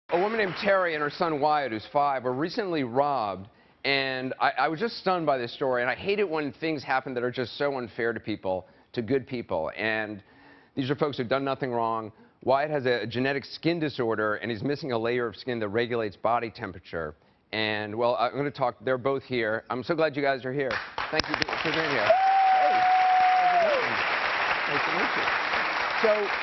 A woman named Terry and her son Wyatt, who's 5, were recently robbed, and I was just stunned by this story. And I hate it when things happen that are just so unfair to people, to good people. And these are folks who've done nothing wrong. Wyatt has a genetic skin disorder, and he's missing a layer of skin that regulates body temperature. And, well, I'm going to talk. They're both here. I'm so glad you guys are here. Thank you for being here. Hey, how's it going? Nice to meet you.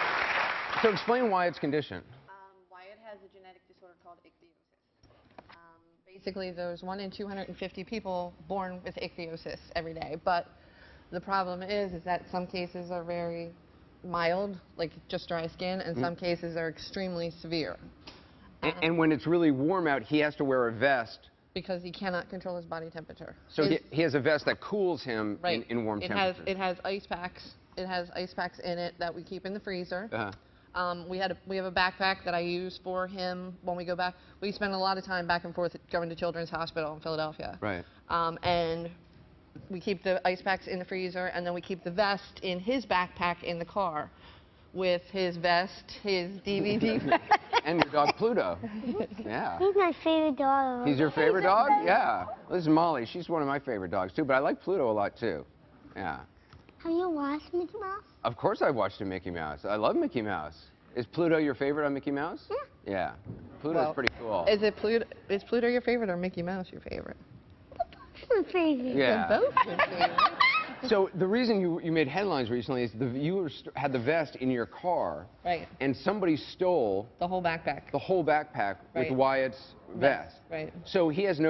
So explain Wyatt's condition. Wyatt has a genetic disorder called ichthyosis. Basically, there's 1 in 250 people born with ichthyosis every day. But the problem is that some cases are very mild, like just dry skin, and some cases are extremely severe. And when it's really warm out, he has to wear a vest. Because he cannot control his body temperature. So he has a vest that cools him right. in warm temperatures. It has ice packs. It has ice packs in it that we keep in the freezer. We have a backpack that I use for him when we go back. We spend a lot of time back and forth going to Children's Hospital in Philadelphia. Right. And we keep the ice packs in the freezer, and then we keep the vest in his backpack in the car with his vest, his DVD. And your dog Pluto. Yeah. He's my favorite dog. He's your favorite dog? Yeah. Well, this is Molly. She's one of my favorite dogs, too, but I like Pluto a lot, too. Yeah. Have you watched Mickey Mouse? Of course I've watched a Mickey Mouse. I love Mickey Mouse. Is Pluto your favorite on Mickey Mouse? Yeah. Yeah. Pluto's pretty cool. Is Pluto your favorite or Mickey Mouse your favorite? They're both my favorite. Yeah. They're both your favorite. So the reason you made headlines recently is you had the vest in your car. Right. And somebody stole the whole backpack. The whole backpack with Wyatt's vest. Right. So he has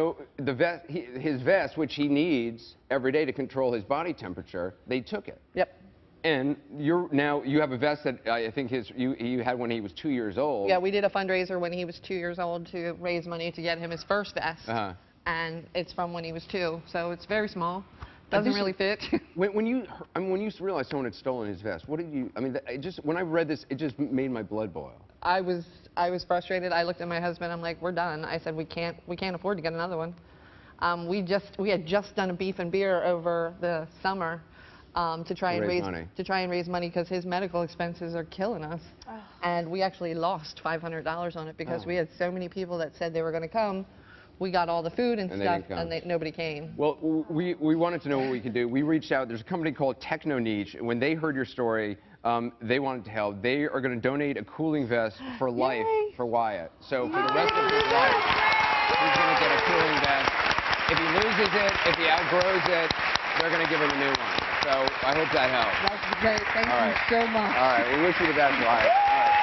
his vest, which he needs every day to control his body temperature. They took it. Yep. And you have a vest that I think you had when he was 2 years old. Yeah, we did a fundraiser when he was 2 years old to raise money to get him his first vest. And it's from when he was 2, so it's very small. Doesn't really fit. when you realized someone had stolen his vest, what did you? I mean, when I read this, it just made my blood boil. I was frustrated. I looked at my husband. I'm like, we're done. I said, we can't afford to get another one. We had just done a beef and beer over the summer to try and raise money because his medical expenses are killing us. And we actually lost $500 on it because we had so many people that said they were going to come. We got all the food and stuff, and nobody came. Well, we wanted to know what we could do. We reached out. There's a company called TechNiche. When they heard your story, they wanted to help. They are going to donate a cooling vest for life for Wyatt. So for the rest of his life, he's going to get a cooling vest. If he loses it, if he outgrows it, they're going to give him a new one. So I hope that helps. That's great. Thank you so much. All right. We wish you the best, Wyatt. All right.